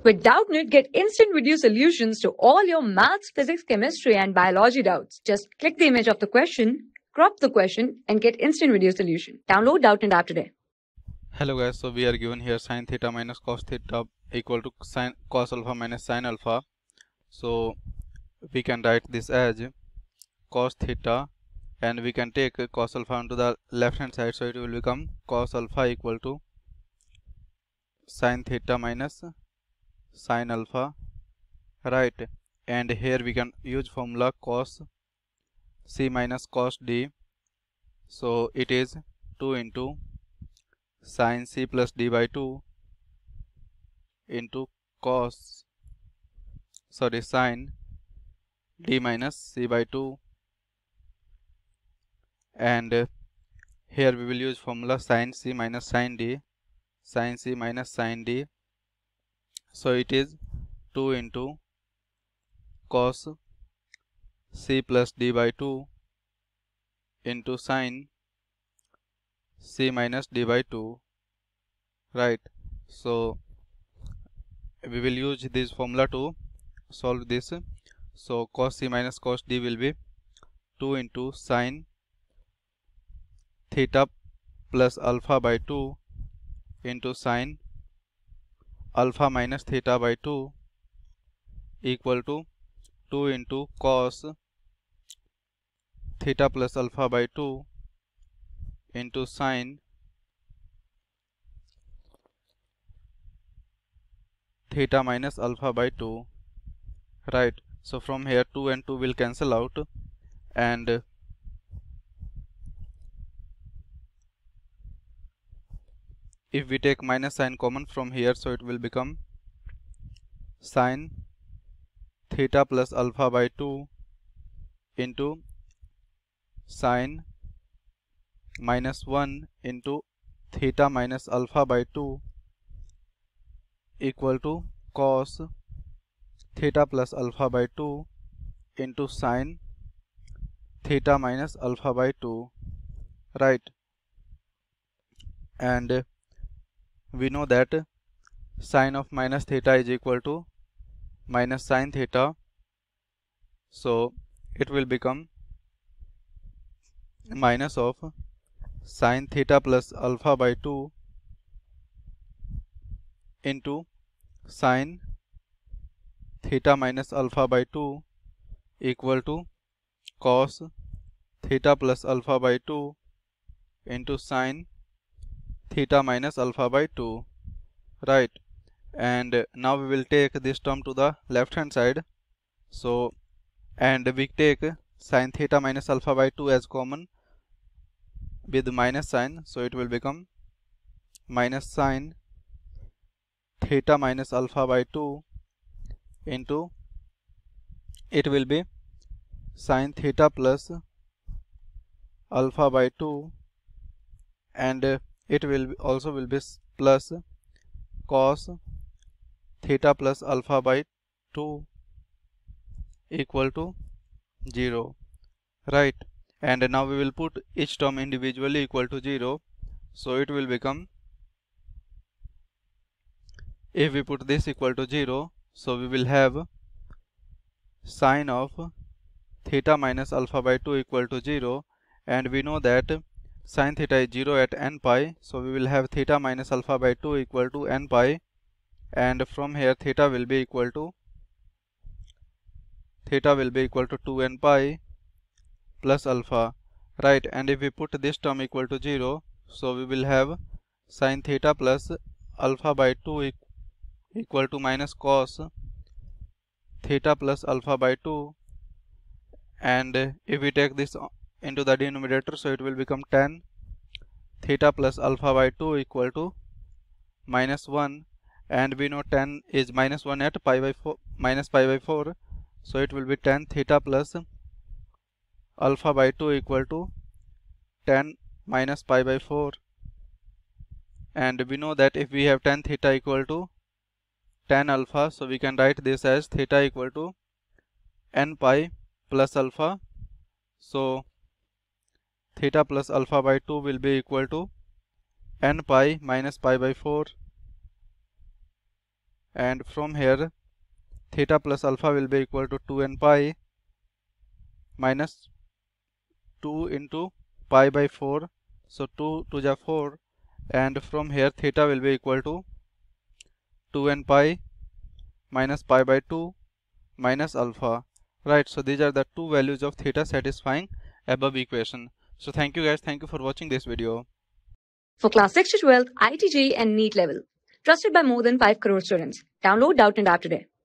With Doubtnut, get instant video solutions to all your maths, physics, chemistry, and biology doubts. Just click the image of the question, crop the question, and get instant video solution. Download Doubtnut app today. Hello guys, so we are given here sin theta minus cos theta equal to sin cos alpha minus sin alpha. So we can write this as cos theta, and we can take cos alpha onto the left hand side, so it will become cos alpha equal to sin theta minus sin alpha, right? And here we can use formula cos c minus cos d, so it is 2 into sin c plus d by 2 into sin d minus c by 2, and here we will use formula sin c minus sin d, sin c minus sin d, so it is 2 into cos c plus d by 2 into sin c minus d by 2, right? So we will use this formula to solve this. So cos c minus cos d will be 2 into sin theta plus alpha by 2 into sin alpha minus theta by 2 equal to 2 into cos theta plus alpha by 2 into sin theta minus alpha by 2, right? So from here 2 and 2 will cancel out, and if we take minus sign common from here, so it will become sin theta plus alpha by 2 into sin minus 1 into theta minus alpha by 2 equal to cos theta plus alpha by 2 into sin theta minus alpha by 2, right? And we know that sin of minus theta is equal to minus sin theta, so it will become minus of sin theta plus alpha by 2 into sin theta minus alpha by 2 equal to cos theta plus alpha by 2 into sin theta minus alpha by 2, right? And now we will take this term to the left hand side, so and we take sin theta minus alpha by 2 as common with minus sign, so it will become minus sin theta minus alpha by 2 into, it will be sin theta plus alpha by 2, and it will also will be plus cos theta plus alpha by 2 equal to 0, right? And now we will put each term individually equal to 0, so it will become, if we put this equal to 0, so we will have sin of theta minus alpha by 2 equal to 0, and we know that sin theta is 0 at n pi, so we will have theta minus alpha by 2 equal to n pi, and from here theta will be equal to 2n pi plus alpha, right? And if we put this term equal to 0, so we will have sin theta plus alpha by 2 equal to minus cos theta plus alpha by 2, and if we take this into the denominator, so it will become tan theta plus alpha by 2 equal to minus 1, and we know tan is minus 1 at minus pi by 4, so it will be tan theta plus alpha by 2 equal to tan minus pi by 4, and we know that if we have tan theta equal to tan alpha, so we can write this as theta equal to n pi plus alpha, so theta plus alpha by 2 will be equal to n pi minus pi by 4, and from here theta plus alpha will be equal to 2n pi minus 2 into pi by 4, so 2 to the 4, and from here theta will be equal to 2n pi minus pi by 2 minus alpha. Right, so these are the two values of theta satisfying above equation. So thank you guys, thank you for watching this video. For class 6 to 12, IIT JEE and NEET level. Trusted by more than 5 crore students. Download Doubtnut App today.